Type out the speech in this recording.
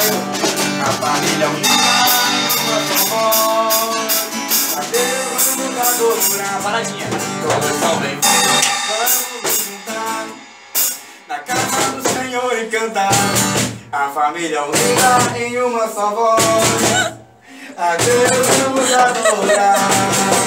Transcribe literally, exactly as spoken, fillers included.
A família unida em uma só voz. A Deus vamos adorar. Paradinha. Todos são bem-vindos. Vamos nos juntar na casa do Senhor e cantar. A família unida em uma só voz. A Deus vamos adorar.